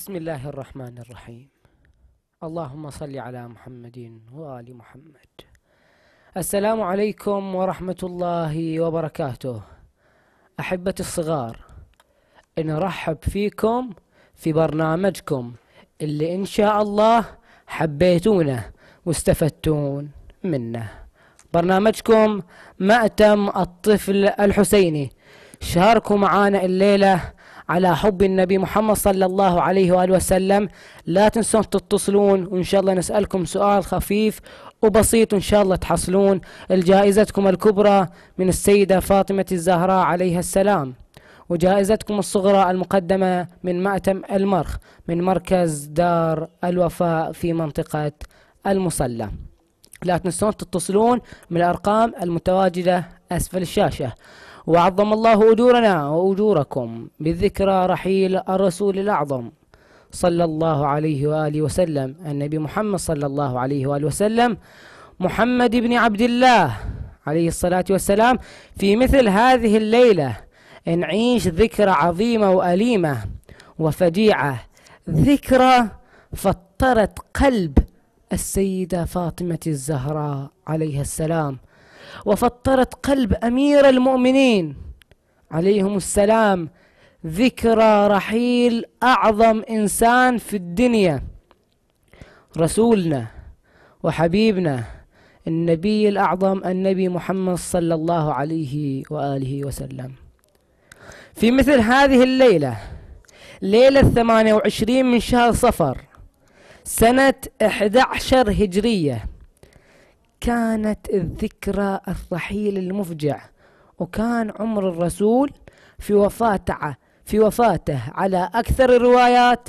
بسم الله الرحمن الرحيم. اللهم صل على محمد وآل محمد. السلام عليكم ورحمة الله وبركاته. أحبتي الصغار، نرحب فيكم في برنامجكم اللي إن شاء الله حبيتونه واستفدتون منه. برنامجكم مأتم الطفل الحسيني. شاركوا معانا الليلة على حب النبي محمد صلى الله عليه وآله وسلم. لا تنسون تتصلون، وإن شاء الله نسألكم سؤال خفيف وبسيط، وإن شاء الله تحصلون الجائزتكم الكبرى من السيدة فاطمة الزهراء عليها السلام، وجائزتكم الصغرى المقدمة من مأتم المرخ من مركز دار الوفاء في منطقة المصلى. لا تنسون تتصلون من الأرقام المتواجدة أسفل الشاشة. وعظم الله أجورنا وأجوركم بالذكرى رحيل الرسول الأعظم صلى الله عليه وآله وسلم، النبي محمد صلى الله عليه وآله وسلم، محمد بن عبد الله عليه الصلاة والسلام. في مثل هذه الليلة نعيش ذكرى عظيمة وأليمة وفجيعة، ذكرى فطرت قلب السيدة فاطمة الزهراء عليها السلام، وفطرت قلب أمير المؤمنين عليهم السلام، ذكرى رحيل أعظم إنسان في الدنيا، رسولنا وحبيبنا النبي الأعظم النبي محمد صلى الله عليه وآله وسلم. في مثل هذه الليلة، ليلة 28 من شهر صفر سنة 11 هجرية، كانت الذكرى الرحيل المفجع، وكان عمر الرسول في وفاته على أكثر الروايات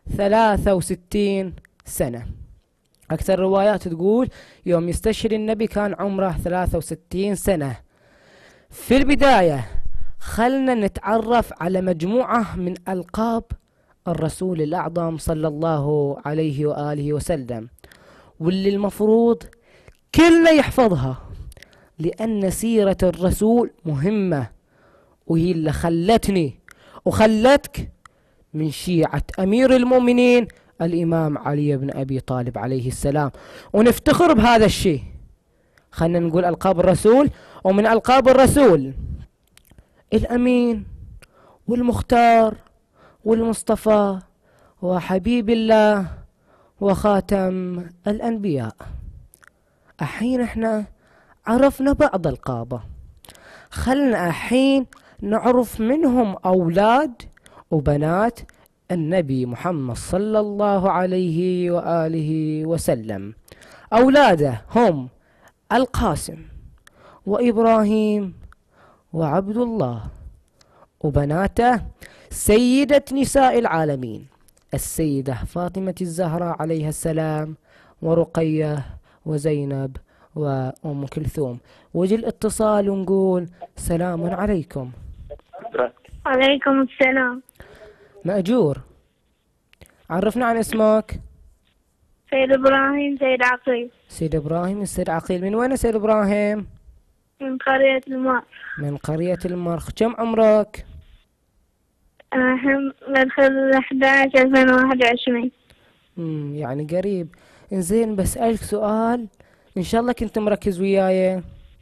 63 سنة. أكثر الروايات تقول يوم يستشهد النبي كان عمره 63 سنة. في البداية خلنا نتعرف على مجموعة من ألقاب الرسول الأعظم صلى الله عليه وآله وسلم، واللي المفروض كلنا يحفظها، لأن سيرة الرسول مهمة، وهي اللي خلتني وخلتك من شيعة أمير المؤمنين الإمام علي بن أبي طالب عليه السلام، ونفتخر بهذا الشيء. خلنا نقول ألقاب الرسول. ومن ألقاب الرسول الأمين والمختار والمصطفى وحبيب الله وخاتم الأنبياء. الحين احنا عرفنا بعض القابة، خلنا الحين نعرف منهم أولاد وبنات النبي محمد صلى الله عليه وآله وسلم. أولاده هم القاسم وإبراهيم وعبد الله، وبناته سيدة نساء العالمين السيدة فاطمة الزهراء عليها السلام، ورقية وزينب وأم كلثوم. وجي الاتصال ونقول سلام عليكم. عليكم السلام. مأجور، عرفنا عن اسمك. سيد إبراهيم سيد عقيل. سيد إبراهيم السيد عقيل، من وين سيد إبراهيم؟ من قرية المرخ. من قرية المرخ. كم عمرك؟ أنا الحين بدخل 11/2021. يعني قريب. إنزين بسألك سؤال، إن شاء الله كنت مركز وياي.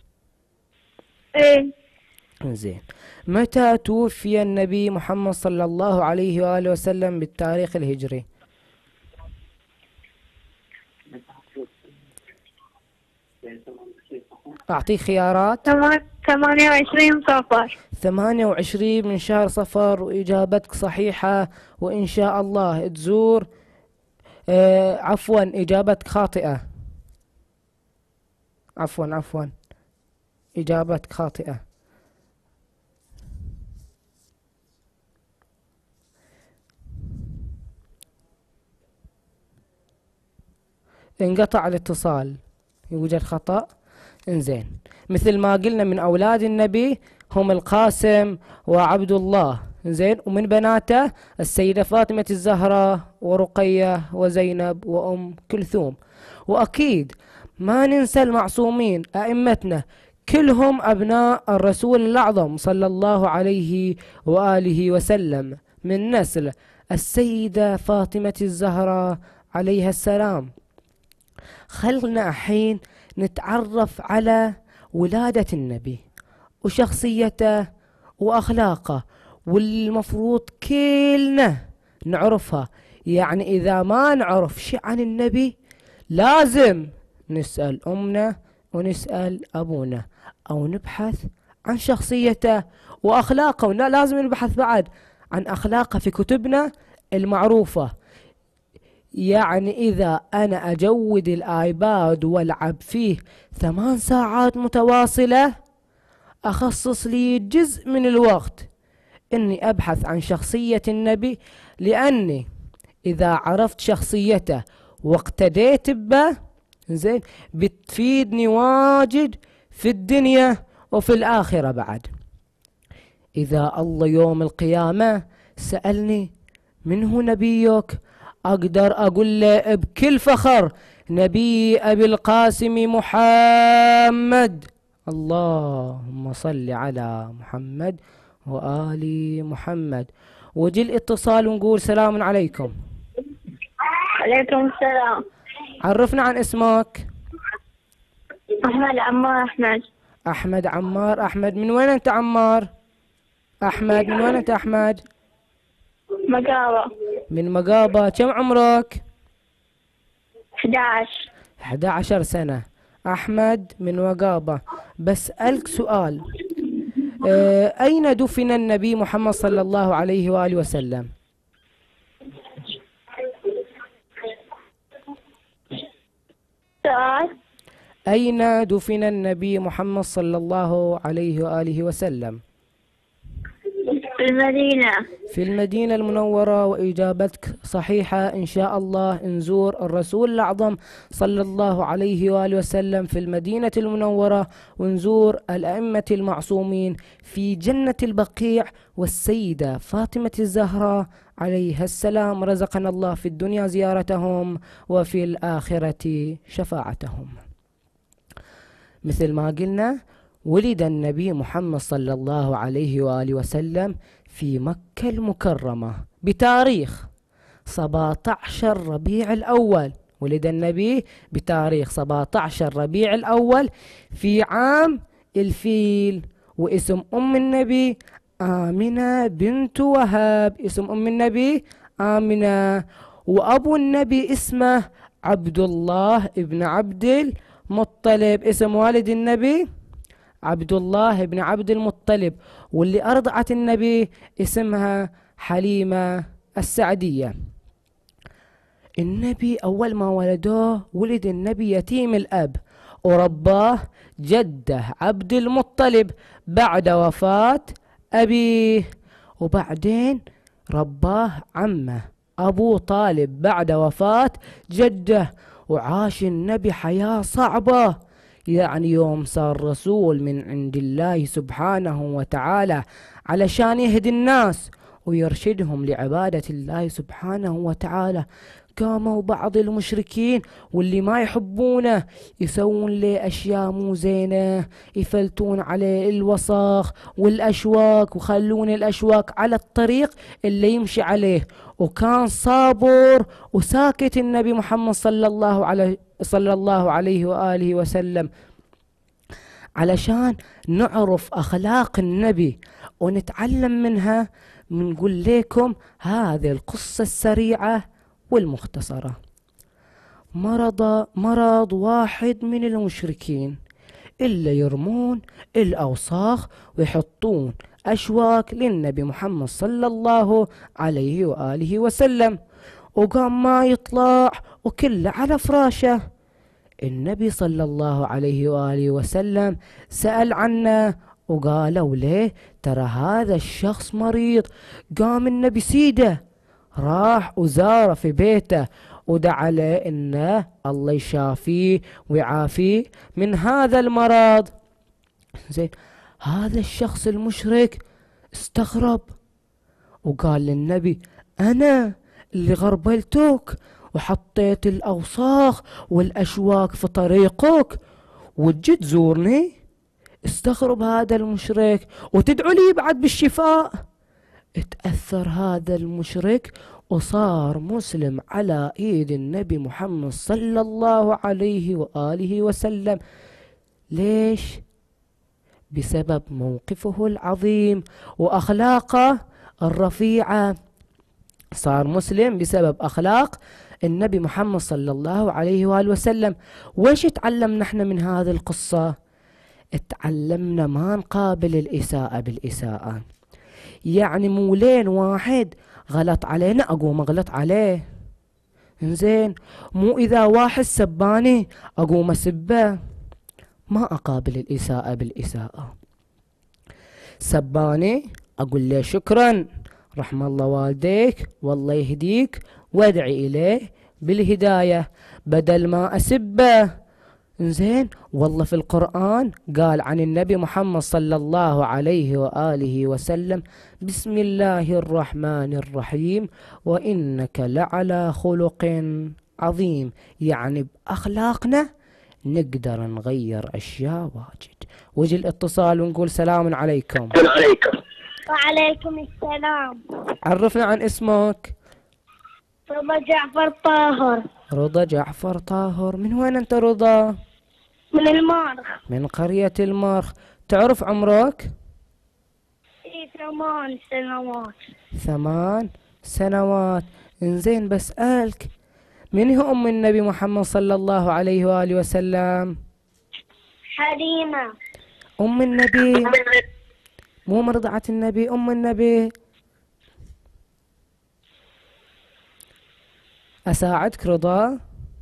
إيه. إنزين، متى توفي النبي محمد صلى الله عليه وآله وسلم بالتاريخ الهجري؟ أعطيك خيارات. 28 صفر. 28 من شهر صفر، وإجابتك صحيحة، وإن شاء الله تزور. عفوا، إجابتك خاطئة. عفوا إجابتك خاطئة. انقطع الاتصال، يوجد خطأ. انزين، مثل ما قلنا من أولاد النبي هم القاسم وعبد الله، زين، ومن بناته السيدة فاطمة الزهراء ورقية وزينب وأم كلثوم. وأكيد ما ننسى المعصومين أئمتنا كلهم أبناء الرسول الأعظم صلى الله عليه وآله وسلم، من نسل السيدة فاطمة الزهراء عليها السلام. خلنا الحين نتعرف على ولادة النبي وشخصيته وأخلاقه، والمفروض كلنا نعرفها. يعني إذا ما نعرف شيء عن النبي لازم نسأل أمنا ونسأل أبونا، أو نبحث عن شخصيته وأخلاقه، لازم نبحث بعد عن أخلاقه في كتبنا المعروفة. يعني إذا أنا أجود الآيباد والعب فيه 8 ساعات متواصلة، أخصص لي جزء من الوقت إني أبحث عن شخصية النبي، لأني إذا عرفت شخصيته واقتديت به زين بتفيدني واجد في الدنيا وفي الآخرة بعد. إذا الله يوم القيامة سألني من هو نبيك، أقدر أقول له بكل فخر نبي أبي القاسم محمد. اللهم صل على محمد وآل محمد. وجي الاتصال ونقول سلام عليكم. عليكم السلام. عرفنا عن اسمك. أحمد عمار أحمد. أحمد عمار أحمد. من وين أنت عمار؟ أحمد من وين أنت أحمد؟ مقابة. من مقابة. كم عمرك؟ 11. 11 سنة. أحمد من مقابة. بسألك سؤال، أين دفن النبي محمد صلى الله عليه وآله وسلم؟ سؤال. أين دفن النبي محمد صلى الله عليه وآله وسلم؟ في المدينة. في المدينة المنورة. وإجابتك صحيحة إن شاء الله. نزور الرسول الأعظم صلى الله عليه وآله وسلم في المدينة المنورة، ونزور الأئمة المعصومين في جنة البقيع، والسيدة فاطمة الزهراء عليها السلام رزقنا الله في الدنيا زيارتهم وفي الآخرة شفاعتهم. مثل ما قلنا، ولد النبي محمد صلى الله عليه وآله وسلم في مكة المكرمة بتاريخ 17 ربيع الأول. ولد النبي بتاريخ 17 ربيع الأول في عام الفيل. واسم أم النبي آمنة بنت وهب. اسم أم النبي آمنة. وأبو النبي اسمه عبد الله ابن عبد المطلب. اسم والد النبي عبد الله بن عبد المطلب. واللي أرضعت النبي اسمها حليمة السعدية. النبي أول ما ولدوه ولد النبي يتيم الأب، ورباه جده عبد المطلب بعد وفاة أبيه. وبعدين رباه عمه أبو طالب بعد وفاة جده. وعاش النبي حياة صعبة. يعني يوم صار رسول من عند الله سبحانه وتعالى علشان يهدي الناس ويرشدهم لعبادة الله سبحانه وتعالى، قاموا بعض المشركين واللي ما يحبونه يسوون له أشياء مو زينة، يفلتون عليه الوسخ والأشواك وخلون الأشواك على الطريق اللي يمشي عليه. وكان صابر وساكت النبي محمد صلى الله عليه وآله وسلم علشان نعرف أخلاق النبي ونتعلم منها. بنقول لكم هذه القصة السريعة والمختصرة. مرض واحد من المشركين إلا يرمون الأوساخ ويحطون أشواك للنبي محمد صلى الله عليه وآله وسلم، وقام ما يطلع وكله على فراشه. النبي صلى الله عليه وآله وسلم سأل عنه وقالوا ليه ترى هذا الشخص مريض. قام النبي سيده راح وزاره في بيته ودعا له إنه الله يشافيه ويعافيه من هذا المرض. زين، هذا الشخص المشرك استغرب وقال للنبي أنا اللي غربلتك وحطيت الأوساخ والأشواك في طريقك وتجي تزورني؟ استغرب هذا المشرك وتدعو لي بعد بالشفاء. اتأثر هذا المشرك وصار مسلم على ايد النبي محمد صلى الله عليه وآله وسلم. ليش؟ بسبب موقفه العظيم وأخلاقه الرفيعة. صار مسلم بسبب أخلاق النبي محمد صلى الله عليه وآله وسلم. وش تعلمنا نحن من هذه القصة؟ تعلمنا ما نقابل الإساءة بالإساءة. يعني مو لين واحد غلط علينا أقوم أغلط عليه، إنزين؟ مو إذا واحد سباني أقوم أسبه، ما أقابل الإساءة بالإساءة. سباني أقول له شكرا، رحم الله والديك والله يهديك، وادعي إليه بالهداية بدل ما أسبه. إنزين؟ والله في القرآن قال عن النبي محمد صلى الله عليه وآله وسلم: بسم الله الرحمن الرحيم وإنك لعلى خلق عظيم. يعني بأخلاقنا نقدر نغير أشياء واجد. وجي الاتصال ونقول سلام عليكم. وعليكم السلام. عرفنا عن اسمك. رضا جعفر طاهر. رضا جعفر طاهر. من وين أنت رضا؟ من المارخ. من قرية المارخ. تعرف عمرك؟ 8 سنوات. 8 سنوات. إنزين بسألك، من هي أم النبي محمد صلى الله عليه وآله وسلم؟ حليمة. أم النبي، مو مرضعة النبي، أم النبي. أساعدك رضا؟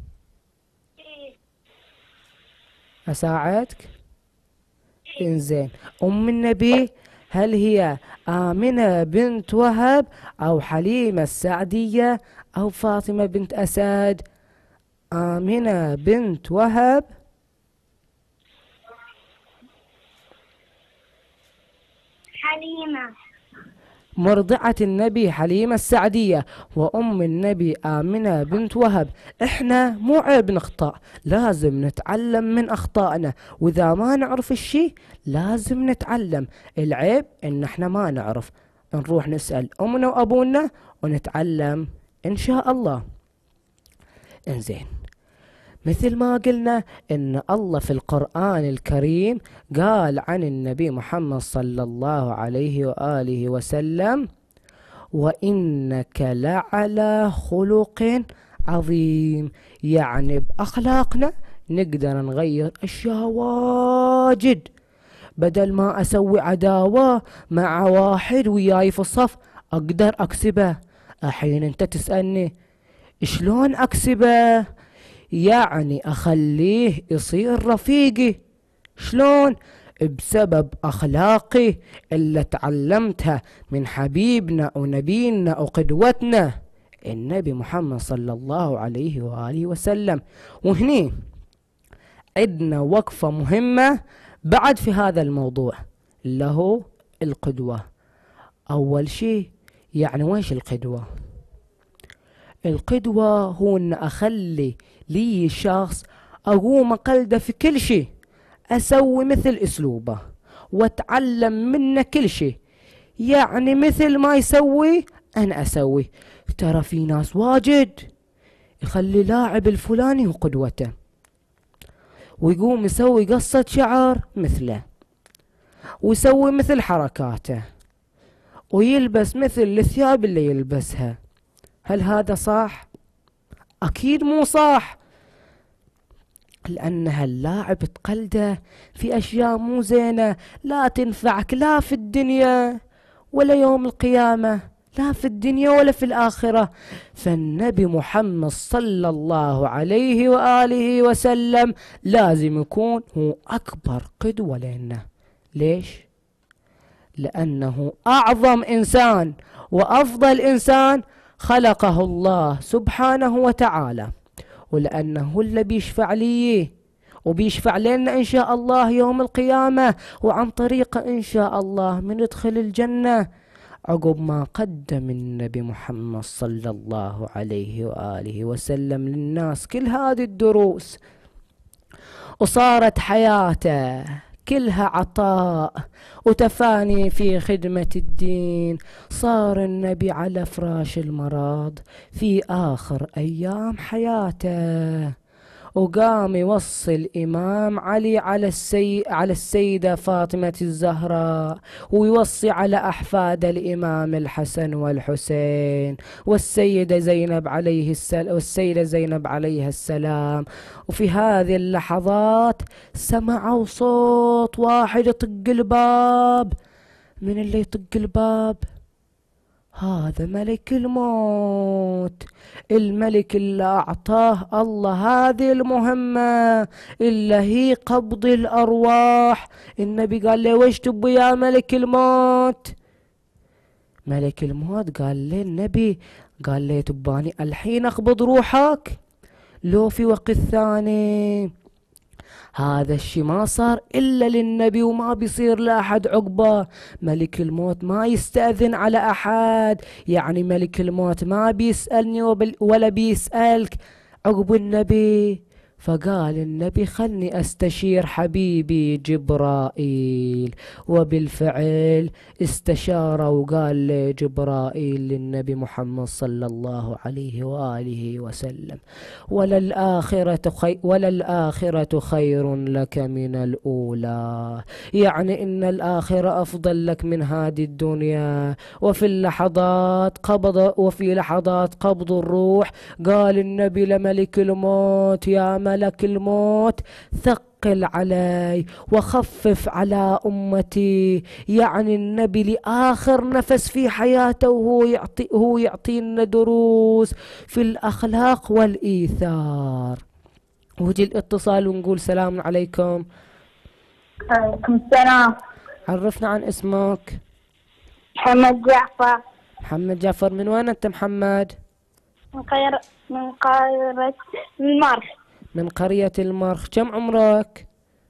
أساعدك؟ إنزين، أم النبي هل هي آمنة بنت وهب أو حليمة السعدية أو فاطمة بنت أسد؟ آمنة بنت وهب. حليمة. مرضعة النبي حليمة السعدية، وأم النبي آمنة بنت وهب. إحنا مو عيب نخطأ، لازم نتعلم من أخطائنا، وإذا ما نعرف الشي لازم نتعلم. العيب إن إحنا ما نعرف، نروح نسأل أمنا وأبونا ونتعلم إن شاء الله. إنزين، مثل ما قلنا إن الله في القرآن الكريم قال عن النبي محمد صلى الله عليه وآله وسلم: وإنك لعلى خلق عظيم. يعني بأخلاقنا نقدر نغير أشياء واجد. بدل ما أسوي عداوة مع واحد وياي في الصف أقدر أكسبه. الحين أنت تسألني شلون أكسبه؟ يعني أخليه يصير رفيقي. شلون؟ بسبب أخلاقي اللي تعلمتها من حبيبنا ونبينا وقدوتنا النبي محمد صلى الله عليه وآله وسلم. وهني عندنا وقفة مهمة بعد في هذا الموضوع اللي هو القدوة. أول شيء، يعني ويش القدوة؟ القدوة هو أن أخلي لي شخص أقوم أقلده في كل شيء، أسوي مثل أسلوبه وأتعلم منه كل شيء. يعني مثل ما يسوي أنا أسوي. ترى في ناس واجد يخلي لاعب الفلاني هو قدوته، ويقوم يسوي قصة شعر مثله، ويسوي مثل حركاته، ويلبس مثل الثياب اللي يلبسها. هل هذا صح؟ أكيد مو صح، لأن هاللاعب تقلده في أشياء مو زينة لا تنفعك لا في الدنيا ولا يوم القيامة، لا في الدنيا ولا في الآخرة. فالنبي محمد صلى الله عليه وآله وسلم لازم يكون هو أكبر قدوة لنا. ليش؟ لأنه أعظم إنسان وأفضل إنسان خلقه الله سبحانه وتعالى، ولأنه اللي بيشفع لي وبيشفع لنا إن شاء الله يوم القيامة، وعن طريقه إن شاء الله ندخل الجنة عقب ما قدم النبي محمد صلى الله عليه وآله وسلم للناس كل هذه الدروس، وصارت حياته كلها عطاء وتفاني في خدمة الدين. صار النبي على فراش المرض في آخر أيام حياته، وقام يوصي الإمام علي على السيدة فاطمة الزهراء، ويوصي على أحفاد الإمام الحسن والحسين والسيدة زينب عليها السلام. وفي هذه اللحظات سمعوا صوت واحد يطق الباب. من اللي يطق الباب؟ هذا ملك الموت، الملك اللي أعطاه الله هذه المهمة اللي هي قبض الأرواح. النبي قال له: ويش تبي يا ملك الموت؟ ملك الموت قال للنبي، قال له: تباني الحين أقبض روحك لو في وقت ثاني؟ هذا الشي ما صار إلا للنبي وما بيصير لأحد عقبه. ملك الموت ما يستأذن على أحد، يعني ملك الموت ما بيسألني ولا بيسألك عقب النبي. فقال النبي: خلني أستشير حبيبي جبرائيل. وبالفعل استشار وقال لجبرائيل للنبي محمد صلى الله عليه وآله وسلم: وللآخرة خير لك من الأولى، يعني إن الآخرة أفضل لك من هذه الدنيا. وفي لحظات قبض الروح قال النبي لملك الموت: يا ملك الموت، ثقل علي وخفف على أمتي. يعني النبي لآخر نفس في حياته وهو يعطينا دروس في الأخلاق والإيثار. وجي الاتصال ونقول: سلام عليكم. عليكم السلام. عرفنا عن اسمك. محمد جعفر. محمد جعفر، من وين أنت محمد؟ من قرية المرخ. من قرية المرخ. كم عمرك؟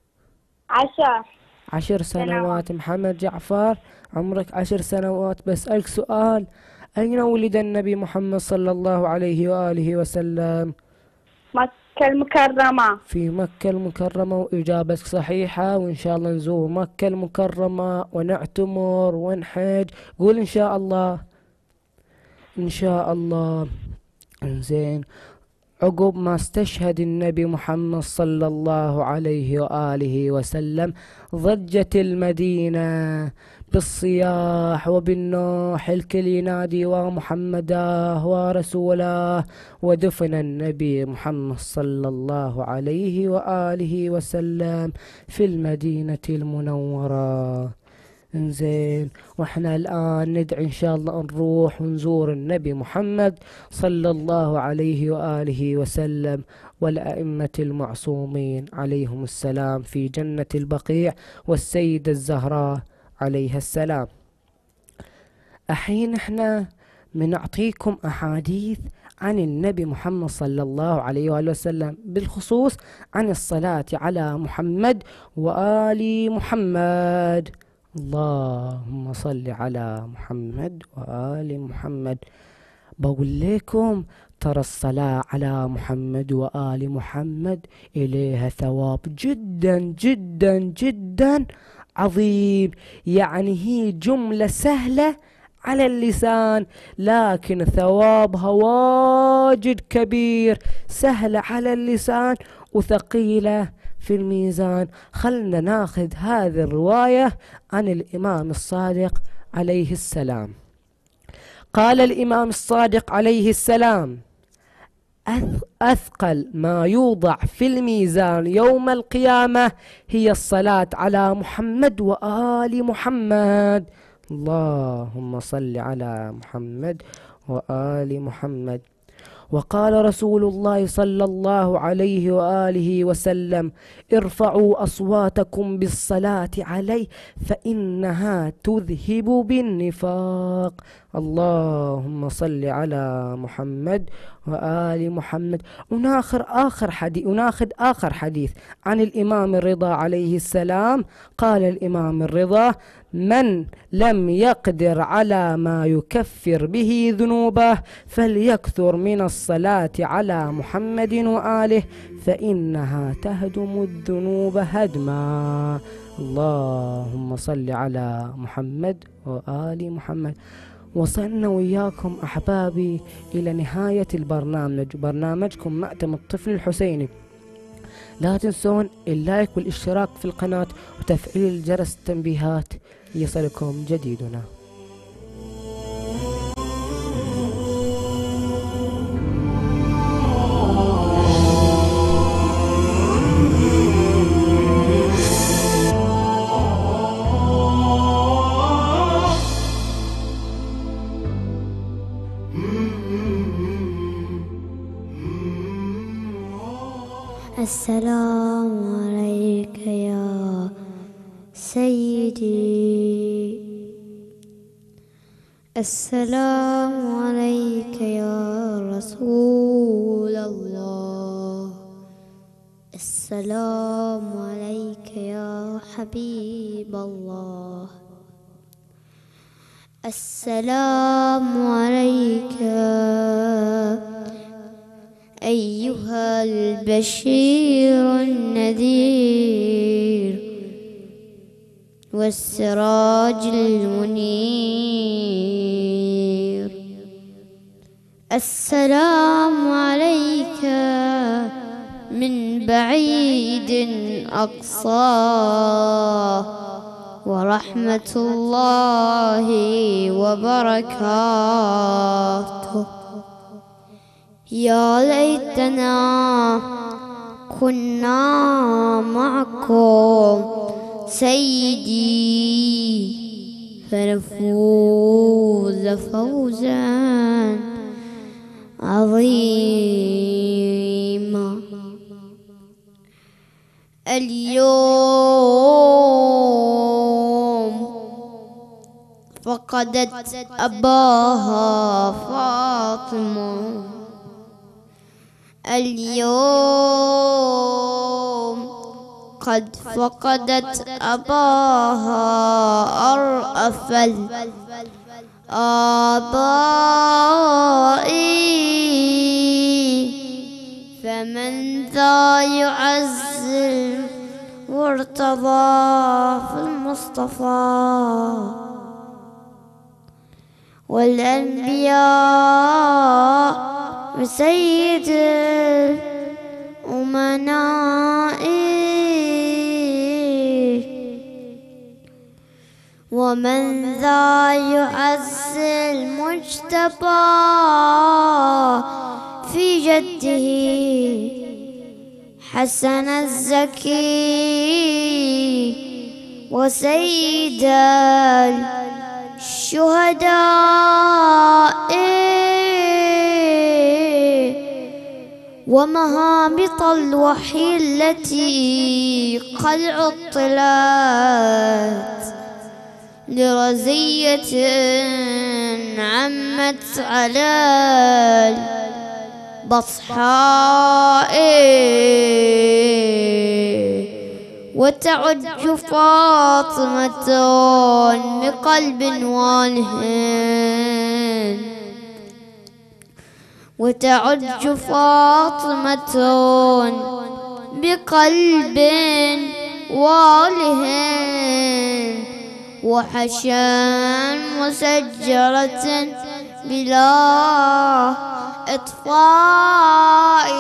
10 سنوات. محمد جعفر عمرك 10 سنوات. بسألك سؤال: أين ولد النبي محمد صلى الله عليه وآله وسلم؟ مكة المكرمة. في مكة المكرمة، وإجابتك صحيحة. وإن شاء الله نزور مكة المكرمة ونعتمر ونحج. قول إن شاء الله. إن شاء الله. إنزين، عقب ما استشهد النبي محمد صلى الله عليه وآله وسلم ضجت المدينة بالصياح وبالنوح، الكل ينادي: ومحمدا ورسوله. ودفن النبي محمد صلى الله عليه وآله وسلم في المدينة المنورة. انزين، واحنا الآن ندعي إن شاء الله نروح ونزور النبي محمد صلى الله عليه وآله وسلم والأئمة المعصومين عليهم السلام في جنة البقيع والسيدة الزهراء عليها السلام. الحين احنا بنعطيكم أحاديث عن النبي محمد صلى الله عليه وآله وسلم، بالخصوص عن الصلاة على محمد وآل محمد. اللهم صل على محمد وآل محمد. بقول لكم ترى الصلاة على محمد وآل محمد إليها ثواب جدا جدا جدا عظيم. يعني هي جملة سهلة على اللسان، لكن ثوابها واجد كبير. سهلة على اللسان وثقيلة في الميزان. خلنا ناخذ هذه الرواية عن الإمام الصادق عليه السلام. قال الإمام الصادق عليه السلام: أثقل ما يوضع في الميزان يوم القيامة هي الصلاة على محمد وآل محمد. اللهم صل على محمد وآل محمد. وقال رسول الله صلى الله عليه وآله وسلم: ارفعوا أصواتكم بالصلاة عليه فإنها تذهب بالنفاق. اللهم صل على محمد وآل محمد. وناخذ آخر حديث عن الإمام الرضا عليه السلام. قال الإمام الرضا: من لم يقدر على ما يكفر به ذنوبه فليكثر من الصلاة على محمد وآله فإنها تهدم الذنوب هدما. اللهم صل على محمد وآل محمد. وصلنا وياكم أحبابي إلى نهاية برنامجكم مأتم الطفل الحسيني. لا تنسون اللايك والاشتراك في القناة وتفعيل الجرس التنبيهات ليصلكم جديدنا. السلام عليك يا سيدي، السلام عليك يا رسول الله، السلام عليك يا حبيب الله، السلام عليك أيها البشير النذير والسراج المنير، السلام عليك من بعيد أقصاه ورحمة الله وبركاته. يا ليتنا كنا معكم سيدي فنفوز فوزا عظيما. اليوم فقدت أباها فاطمة، اليوم قد فقدت أباها أرأف الآباء، فمن ذا يعزل وارتضى في المصطفى والأنبياء وسيد الأمناء، ومن ذا يعز المجتبى في جده حسن الزكي وسيد الشهداء، ومهابط الوحي التي قد عطلت لرزية عمت على البصحاء، وتعج فاطمة بقلب والهن، وتعج فاطمة بقلب والهن، وحشا مسجرة بلا إطفاء.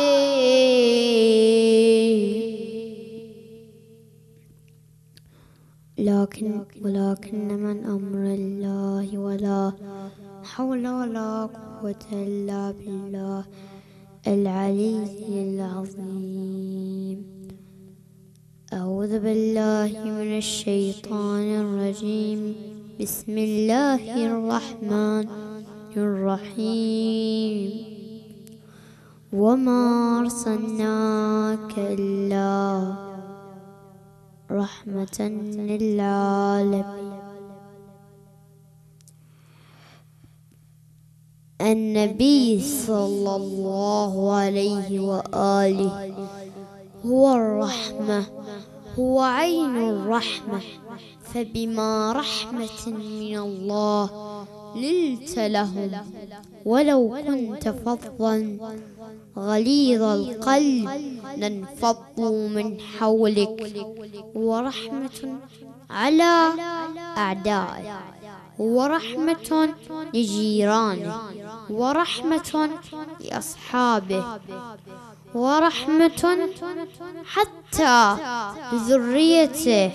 ولكن من أمر الله ولا حول ولا قوة إلا بالله العلي العظيم. أعوذ بالله من الشيطان الرجيم. بسم الله الرحمن الرحيم. وما أرسلناك إلا رحمة للعالمين. النبي صلى الله عليه وآله هو الرحمة، هو عين الرحمة، فبما رحمة من الله لنت لهم ولو كنت فظا غليظ القلب لانفضوا من حولك. ورحمة على أعدائه، ورحمة لجيرانه، ورحمة لأصحابه، ورحمة حتى لذريته،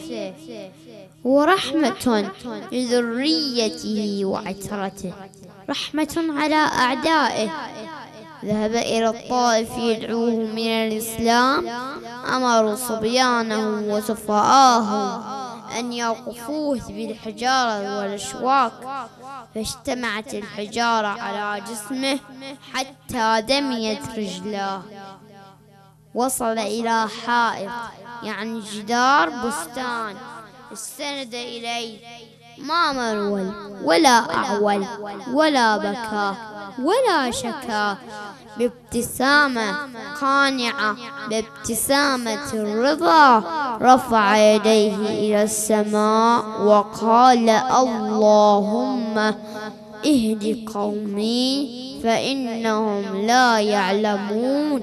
ورحمة لذريته وعترته. رحمة على أعدائه، ذهب إلى الطائف يدعوهم من الإسلام، أمروا صبيانهم وسفهاءهم أن يوقفوه بالحجارة والأشواك، فاجتمعت الحجارة على جسمه حتى دميت رجلاه. وصل إلى حائط يعني جدار بستان، استند إليه، ما مرول ولا أعول ولا بكى ولا شكا، بابتسامة قانعة، بابتسامة الرضا رفع يديه إلى السماء وقال: اللهم اهد قومي فإنهم لا يعلمون.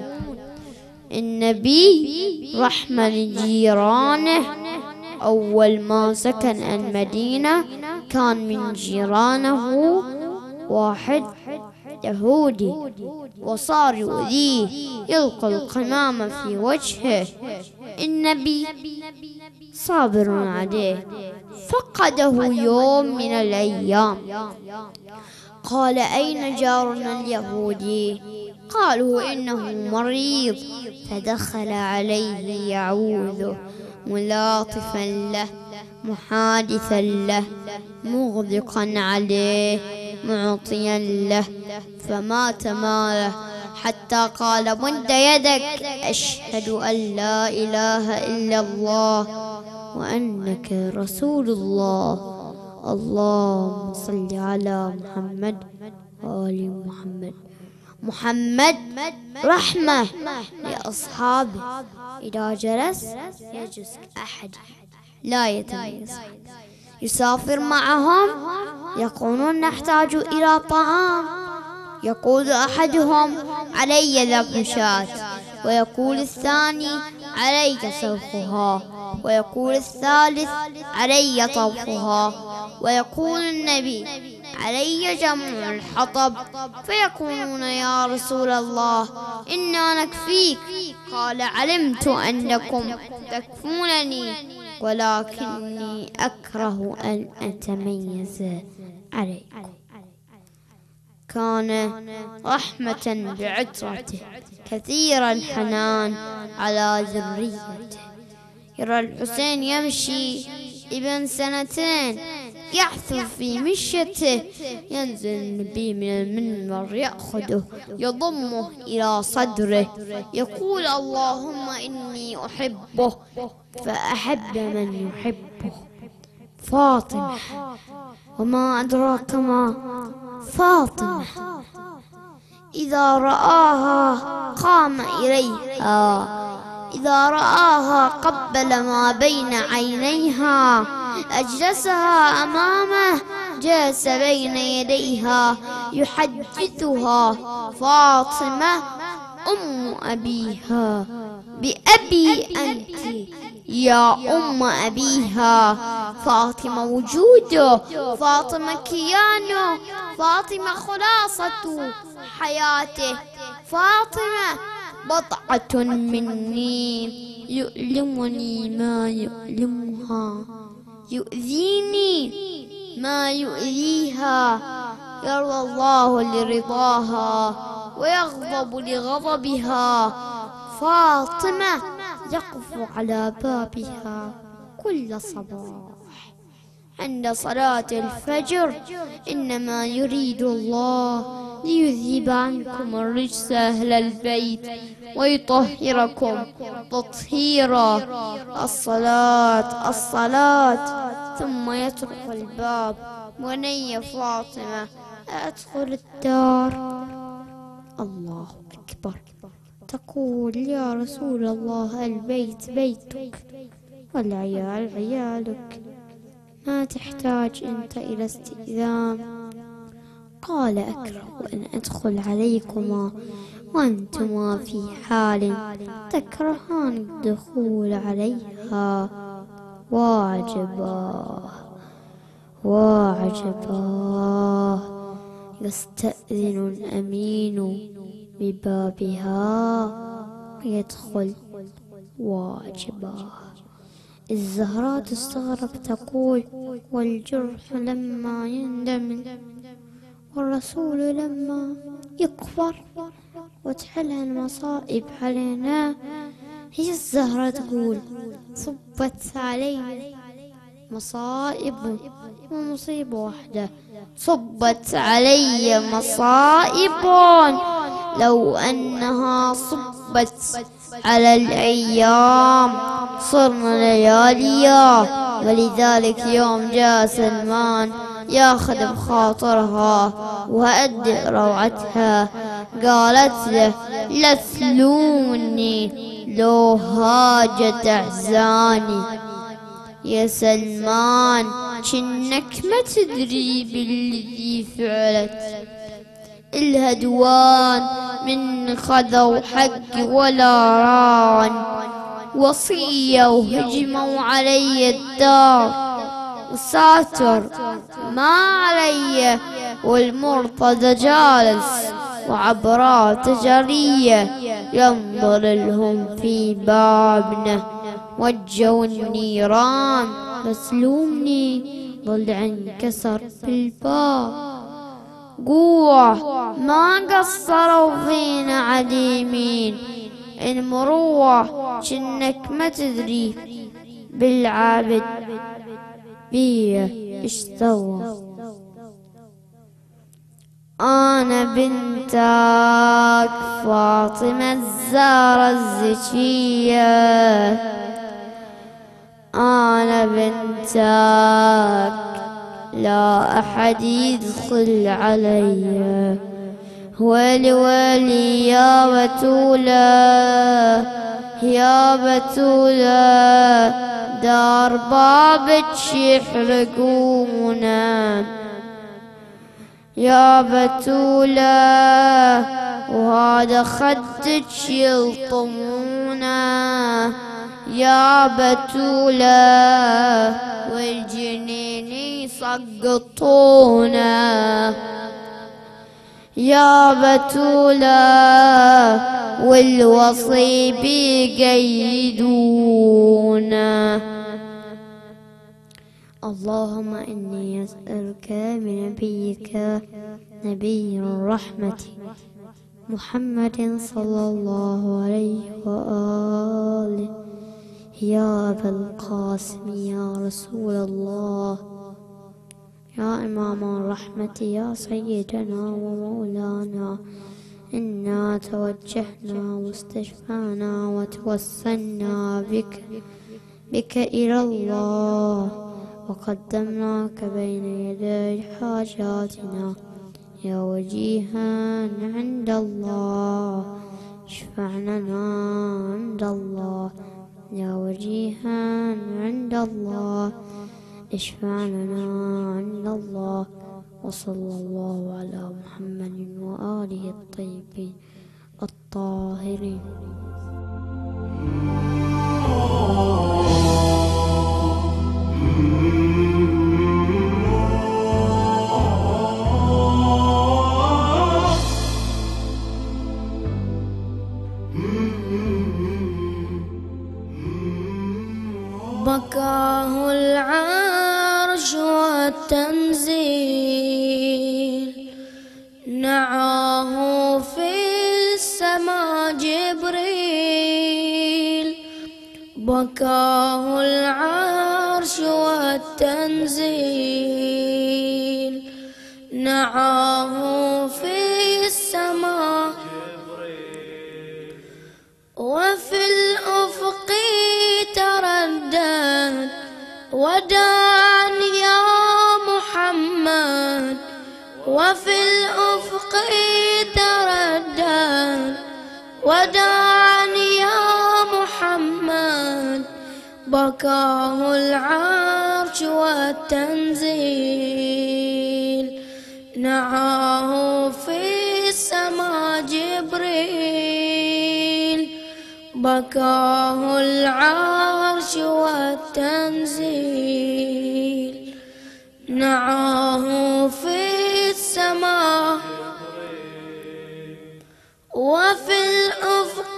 النبي رحمة لجيرانه. أول ما سكن المدينة كان من جيرانه واحد يهودي، وصار يؤذيه، يلقي القمامة في وجهه. النبي صابر عليه، فقده يوم من الأيام، قال: أين جارنا اليهودي؟ قالوا: إنه مريض. فدخل عليه يعوذه، ملاطفا له، محادثا له، مغدقا عليه، معطيا له، فمات ماله حتى قال: مد يدك، أشهد أن لا إله إلا الله وأنك رسول الله. اللهم صل على محمد وآل محمد. محمد رحمة لأصحابه، إذا جلس يجلس أحد لا يتميز، يسافر معهم، يقولون نحتاج إلى طعام، يقول أحدهم: علي ذبح شاة، ويقول الثاني: علي سلخها، ويقول الثالث: علي طبخها، ويقول النبي: علي جمع الحطب، فيقولون: يا رسول الله إنا نكفيك. قال: علمت أنكم تكفونني، ولكني أكره أن أتميز عليكم. كان رحمة بعترته، كثير الحنان على ذريته. يرى الحسين يمشي ابن 2 يعثر في مشيته، ينزل النبي من المنبر يأخذه يضمه إلى صدره، يقول: اللهم إني أحبه فأحب من يحبه. فاطمة، وما أدراك ما فاطمة، إذا رآها قام إليها، إذا رآها قبل ما بين عينيها، أجلسها أمامه، جلس بين يديها يحدثها. فاطمة أم أبيها، بأبي أنت يا أم أبيها. فاطمة وجوده، فاطمة كيانه، فاطمة خلاصة حياته، فاطمة بضعة مني، يؤلمني ما يؤلمها، يؤذيني ما يؤذيها. يرضى الله لرضاها ويغضب لغضبها. فاطمة يقف على بابها كل صباح عند صلاة الفجر: إنما يريد الله ليذهب عنكم الرجس أهل البيت ويطهركم تطهيرا. الصلاة الصلاة، ثم يطرق الباب: بني فاطمة أدخل الدار. الله أكبر. تقول يا رسول الله البيت بيتك والعيال عيالك، ما تحتاج أنت إلى استئذان. قال أكره أن أدخل عليكما وأنتما في حال تكرهان الدخول عليها. وعجبا وعجبا، يستأذن الأمين ببابها ويدخل. وعجبا. الزهراء تستغرب تقول والجرح لما يندمل والرسول لما يكبر وتحلها المصائب علينا. هي الزهرة تقول صبت علي مصائب ومصيبة واحدة، صبت علي مصائب لو أنها صبت على الأيام صرنا لياليا. ولذلك يوم جاء سلمان ياخذ بخاطرها وهدئ روعتها، قالت له لا تلومني لو هاجت أحزاني يا سلمان، كنك ما تدري بالذي فعلت. الهدوان من خذوا حق ولا ران، وصية وهجموا علي الدار وساتر ما علي، والمرتضى جالس وعبرات جرية ينظر لهم في بابنا. وجوا النيران فسلومني ضلع انكسر بالباب. قوة ما قصروا فينا عديمين، المروة شنك ما تدري بالعابد بيه اشتوى. أنا بنتك فاطمة الزهرة الزكية، أنا بنتك لا أحد يدخل علي. ويلي ويلي يا بتولة يا بتولة، دار بابك يحرقونا يا بتولة، وهذا خدك يلطمونا يا بتولة، والجنين يسقطونا يا بتولة، والوصيب يقيدونا. اللهم إني أسألك بنبيك نبي الرحمة محمد صلى الله عليه وآله يا أبا القاسم يا رسول الله يا إمام الرحمة يا سيدنا ومولانا، إنا توجهنا واستشفعنا وتوسلنا بك إلى الله، وقدمناك بين يدي حاجاتنا يا وجيها عند الله، اشفع لنا عند الله يا وجيها عند الله، اشفع لنا عند الله. وصلى الله على محمد وآله الطيبين الطاهرين. بكاه العرش والتنزيل، نعاه في السماء جبريل. بكاه العرش والتنزيل، نعاه في السماء وفي الأفق تردد وداعا يا محمد، وفي الأفق تردد وداعا يا محمد بكاه العرش والتنزيل نعاه في السماء جبريل بكاه العرش والتنزيل نعاه في السماء وفي الأفق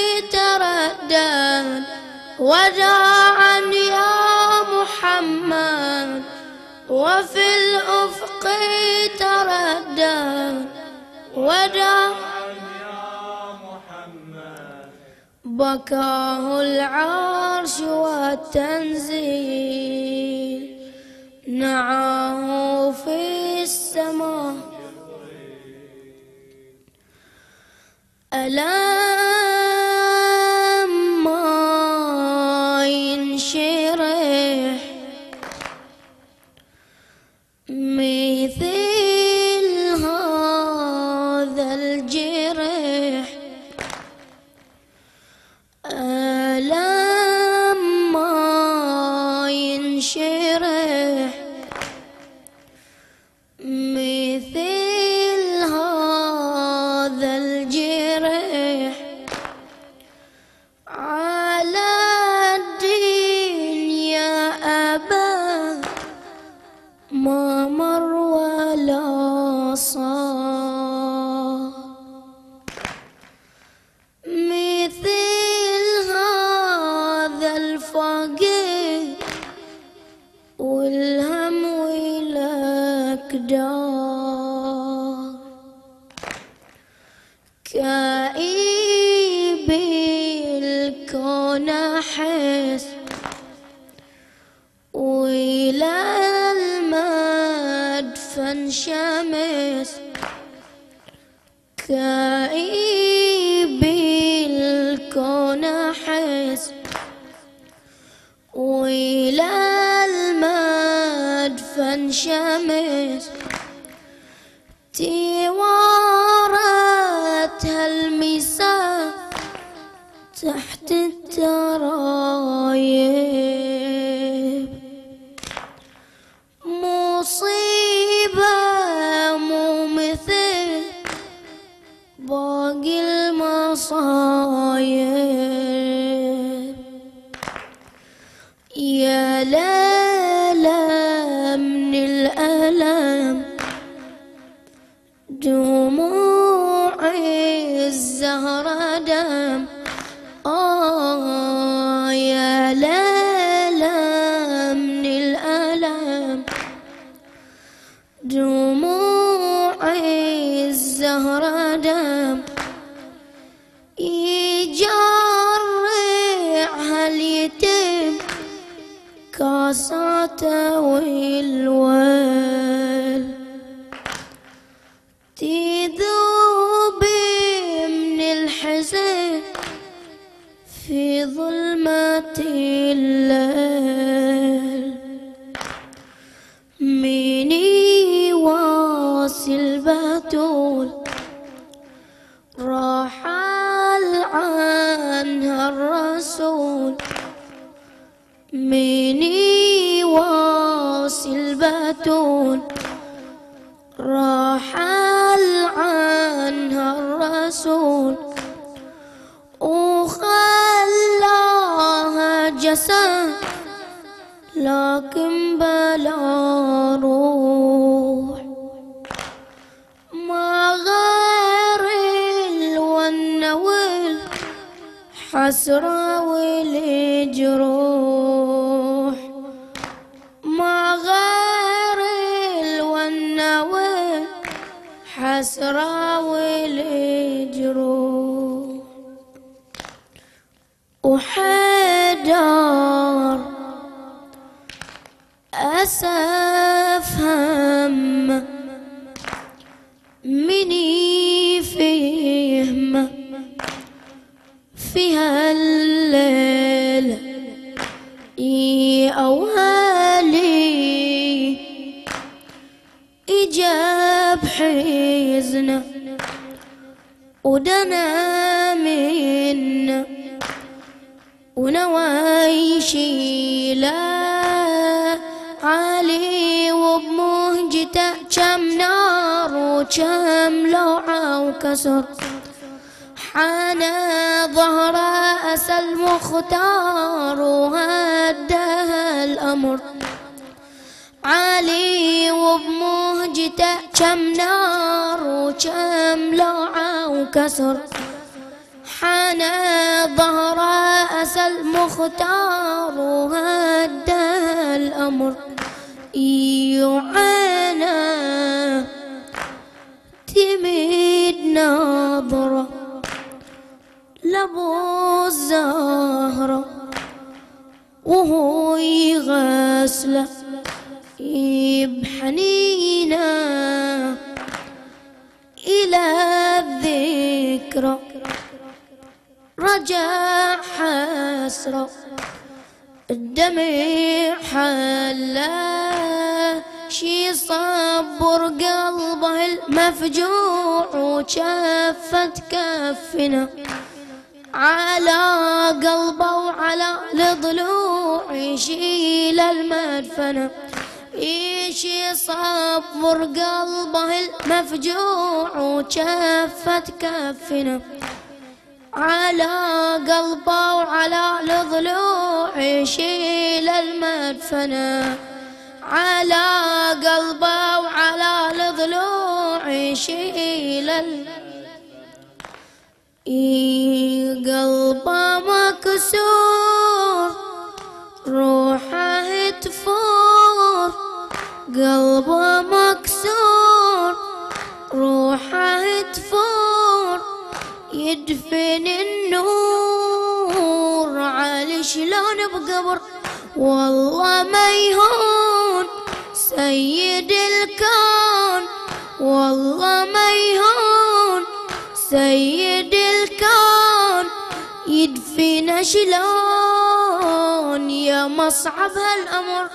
تردد وداعا يا محمد وفي الأفق تردد وداعا يا محمد بكاه العرش والتنزيل نعاه في السماء ألم ما ينشرح مثل هذا الجرح ألم ما ينشرح مثل هذا الجرح على الدين يا أبا ما مر ولا صار مثل هذا الفقير والهم ولك دار كئيب الكون أحس وإلى المدفن شمس كئيب الكون أحس وإلى المدفن شمس توارتها المساء تحت الترايب مصيبة مو مثل باقي المصايب يا ليلى من الألم دموع الزهرة دم يا ليلى من الألم دموع الزهرة دم يجرعها اليتيم كاساته والويل تذوب من الحزن في ظلمة الليل من يواصي البتول رحل عنها الرسول من يواصي البتول رحل عنها الرسول وخلاها جسد لكن بلا روح ما غير الون والحسرة والجروح ما غير الون والحسرة والجروح وحدار أسف هم مني فهم في هالليل أوهالي إجاب حزنه ودنا منا ونوى يشيله علي وبمهجته كم نار وكم لوعة وكسر حان ظهر أسى المختار وهده الأمر علي وبمهجته كم نار وكم لوعة وكسر حان ظهر أسى المختار وهده الأمر يعانى تمد ناظرة لابو الزهرة وهو يغسله بحنينه إلى الذكرى رجع حسرة الدمع حله شي صبر قلبه المفجوع وشفت كفنا على قلبه وعلى الضلوع يشيل المدفنة يشي صبر قلبه المفجوع وشفت كفنا على قلبه وعلى الضلوع يشيل المدفنة على قلبه وعلى الضلوع يشيل قلبه مكسور روحه تفور قلبه مكسور روحه تفور يدفن النور على شلون بقبر والله ما يهون سيد الكون والله ما يهون سيد الكون يدفن شلون يا مصعب هالأمر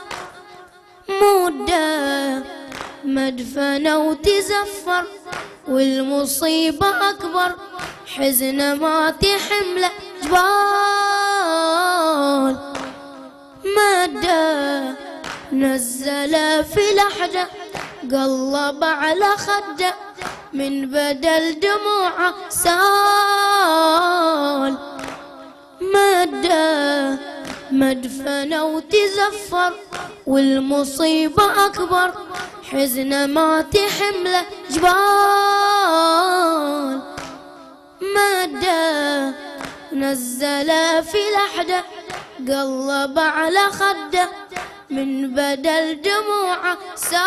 مدة مدفنة وتزفر والمصيبة أكبر حزن ما تحمله جبال مدة نزل في لحده قلب على خده من بدل دموعه سال مدة مدفنة وتزفر والمصيبة أكبر حزن ما تحمله جبال مدة نزل في لحده قلب على خده من بدل دموعه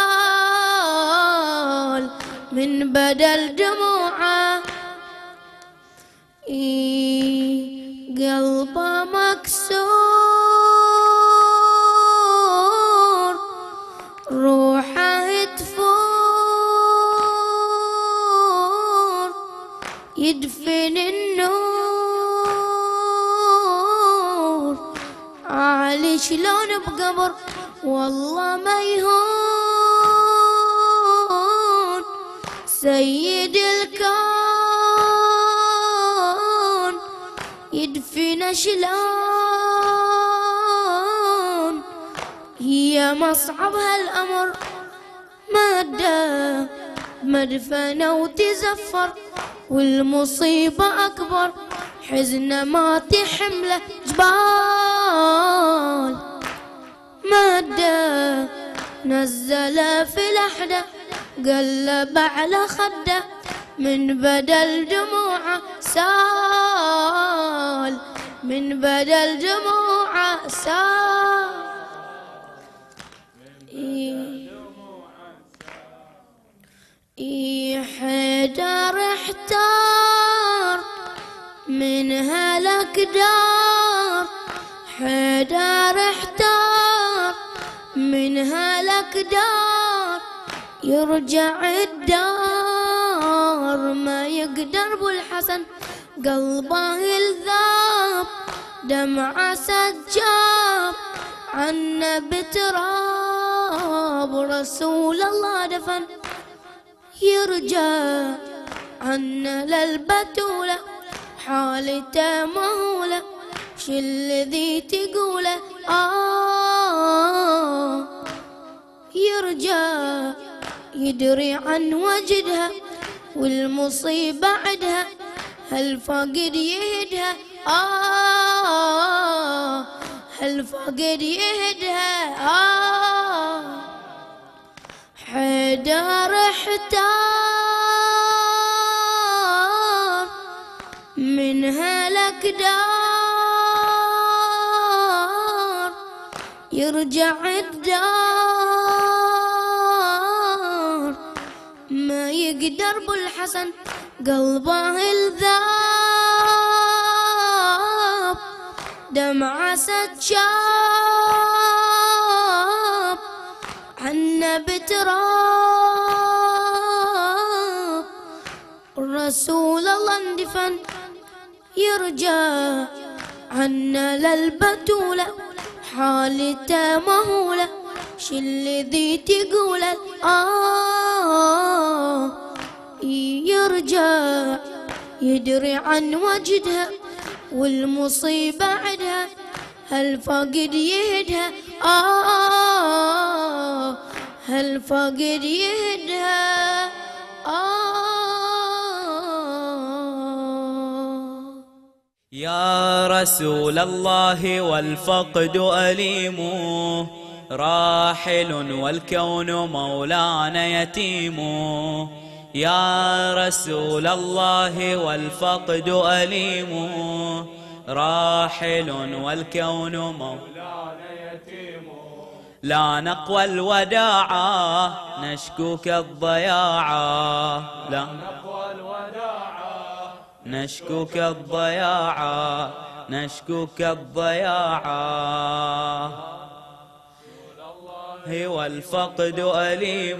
سال من بدل دموعه قلبه مكسور روحه تفور يدفن النور علي شلون بقبر والله ما يهون سيد الكون يدفن شلون هي مصعب هالأمر مدة مدفنة وتزفر والمصيبة أكبر حزن ما تحمله جبال مدة نزل في لحده قلب على خده من بدل دموعه سال من بدل دموعه سال حيدر احتار من هالأقدار حيدر احتار من هالأقدار يرجع الدار ما يقدر ابو الحسن قلبه الذاب دمعة سجاب عنا بتراب رسول الله دفن يرجع عنا للبتولة حالته مهولة شو الذي تقوله يرجع يدري عن وجدها والمصيبة عدها هالفاقد يهدها هالفاقد يهدها حيدر احتار من هالأكدار يرجع الدار ما يقدر بالحسن قلبه الذاب دمعة ستشاب عنا بتراب الرسول الله اندفن يرجع عنا للبتولة حالته مهولة شو الذي تقوله يرجع يدري عن وجدها والمصيبة عدها هالفاقد يهدها هالفاقد يهدها يا رسول الله والفقد أليم راحل والكون مولانا يتيم يا رسول الله والفقد أليم راحل والكون مولانا يتيم لا نقوى الوداع نشكوك الضياع لا نقوى الوداع نشكوك الضياع نشكوك الضياع هو الفقد أليم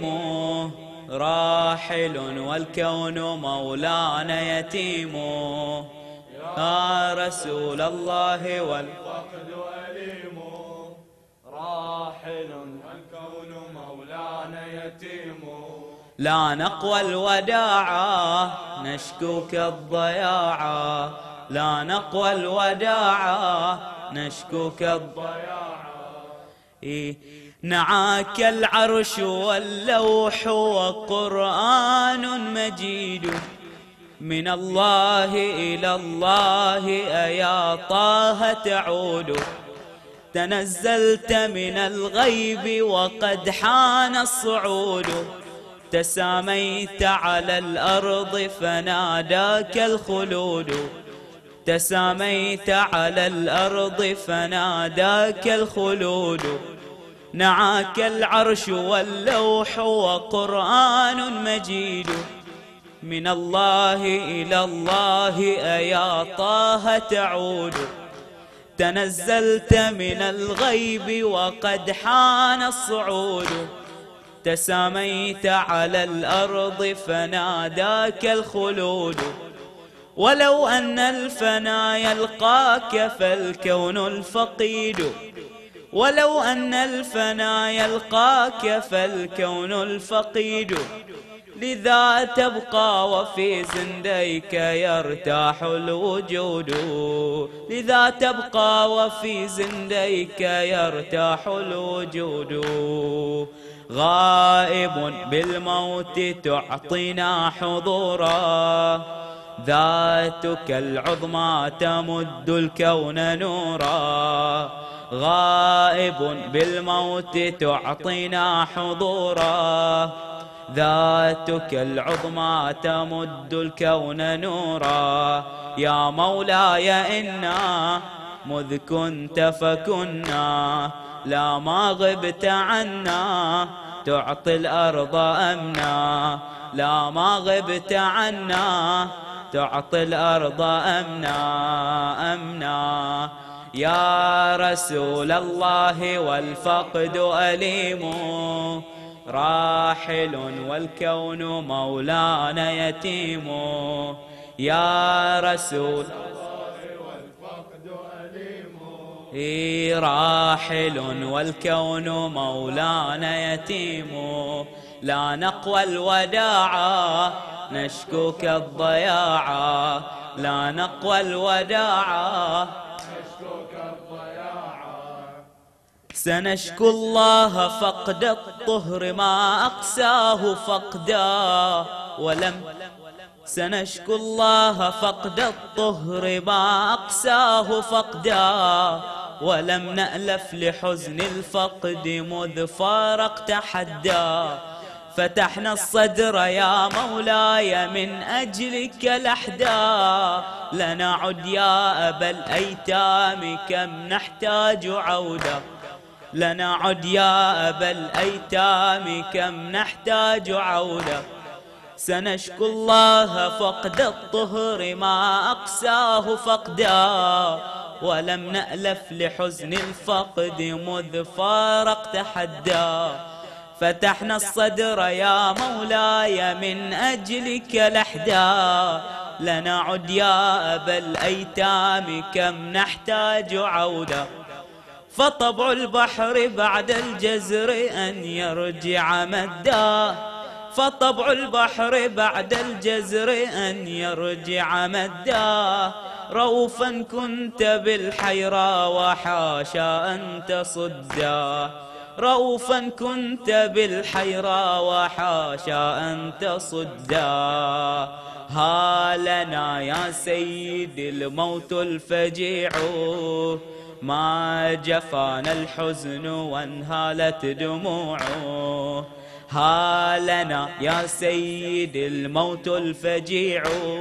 راحل والكون مولانا يتيم يا رسول الله والفقد أليم راحل والكون مولانا يتيم لا نقوى الوداع نشكوك الضياع لا نقوى الوداع نشكوك الضياع نعاك العرش واللوح وقرآن مجيد من الله إلى الله أيا طه تعود تنزلت من الغيب وقد حان الصعود تساميت على الأرض فناداك الخلود تساميت على الأرض فناداك الخلود نعاك العرش واللوح وقرآن مجيد من الله إلى الله أيا طه تعود تنزلت من الغيب وقد حان الصعود تساميت على الأرض فناداك الخلود ولو أن الفنا يلقاك فالكون الفقيد ولو أن الفنا يلقاك فالكون الفقيد لذا تبقى وفي زنديك يرتاح الوجود لذا تبقى وفي زنديك يرتاح الوجود غائب بالموت تعطينا حضورا ذاتك العظمى تمد الكون نورا غائب بالموت تعطينا حضورا ذاتك العظمى تمد الكون نورا يا مولاي إنا مذ كنت فكنا لا ما غبت عنا تعطي الأرض أمنا لا ما غبت عنا تعطي الأرض أمنا أمنا يا رسول الله والفقد أليم راحل والكون مولانا يتيم يا رسول راحل والكون مولانا يتيم لا نقوى الوداعا نشكوك الضياعا لا نقوى الوداعا سنشكو الله فقد الطهر ما أقساه فقدا سنشكو الله فقد الطهر ما أقساه فقدا ولم نألف لحزن الفقد مذ فارقت حدا فتحنا الصدر يا مولاي من أجلك لحدا لنعد يا أبا الأيتام كم نحتاج عودا لنعد يا أبا الأيتام كم نحتاج عودا سنشكو الله فقد الطهر ما أقساه فقدا ولم نألف لحزن الفقد مذ فارقت حدا فتحنا الصدر يا مولاي من أجلك لحدا لنعد يا أبا الأيتام كم نحتاج عودا فطبع البحر بعد الجزر أن يرجع مدا فطبع البحر بعد الجزر أن يرجع مدا رؤوفا كنت بالحيرى وحاشا أن تصدا رؤوفا كنت بالحيرى وحاشا أن تصدا ها لنا يا سيدي الموت الفجيع ما جفانا الحزن وانهالت دموعه ها لنا يا سيدي الموت الفجيع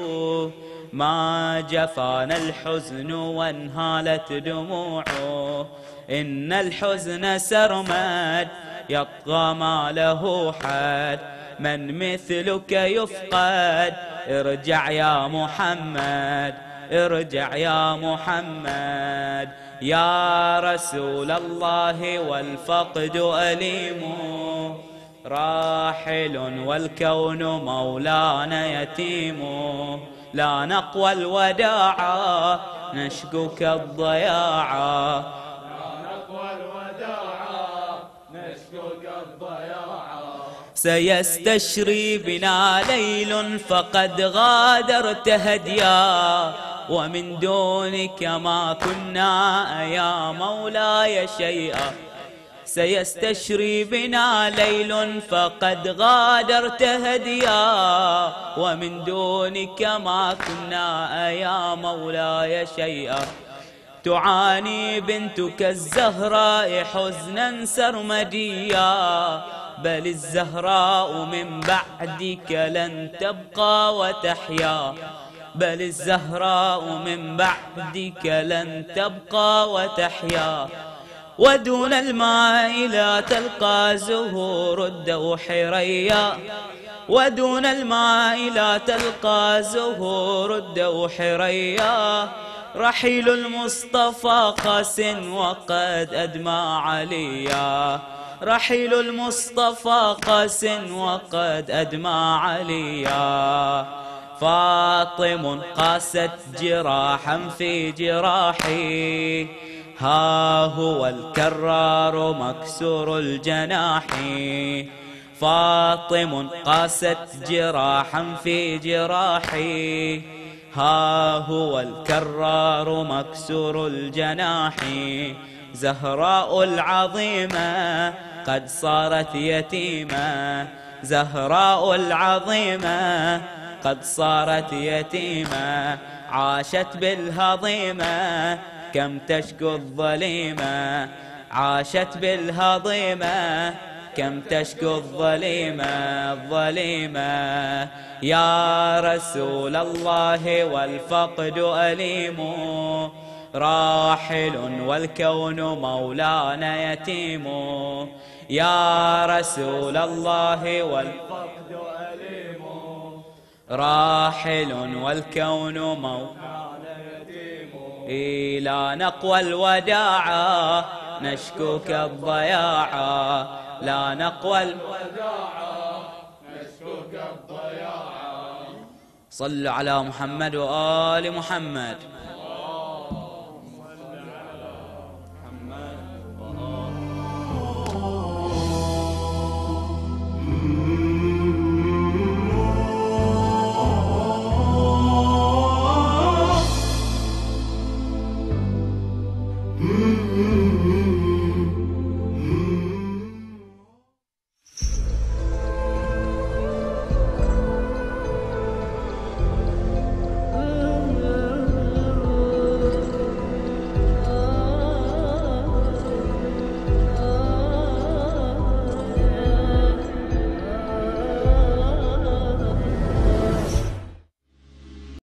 ما جفانا الحزن وانهالت دموعه إن الحزن سرمد يطغى ما له حد من مثلك يفقد ارجع يا محمد ارجع يا محمد يا رسول الله والفقد أليم راحل والكون مولانا يتيم لا نقوى الوداعا نشكوك الضياعا سيستشري بنا ليل فقد غادرت هديا ومن دونك ما كنا يا مولاي شيئا سيستشري بنا ليل فقد غادرت هديا ومن دونك ما كنا يا مولاي شيئا تعاني بنتك الزهراء حزنا سرمديا بل الزهراء من بعدك لن تبقى وتحيا بل الزهراء من بعدك لن تبقى وتحيا ودون الماء لا تلقى زهور الدوح ريا ودون الماء لا تلقى زهور الدوح ريا رحيل المصطفى قاس وقد أدمى عليا رحيل المصطفى قاس وقد أدمى عليا فاطم قاست جراحا في جراحي ها هو الكرار مكسور الجناح فاطم قاست جراحا في جراحي ها هو الكرار مكسور الجناح زهراء العظيمة قد صارت يتيمة زهراء العظيمة قد صارت يتيمة عاشت بالهضيمة كم تشكو الظليمة عاشت بالهضيمة كم تشكو الظليمة يا رسول الله والفقد أليم راحل والكون مولانا يتيم يا رسول الله والفقد أليم راحل والكون مولانا يتيم لا نقوى الوداعا نشكوك الضياعا لا نقوى الوداعا نشكوك الضياعا صلوا على محمد وآل محمد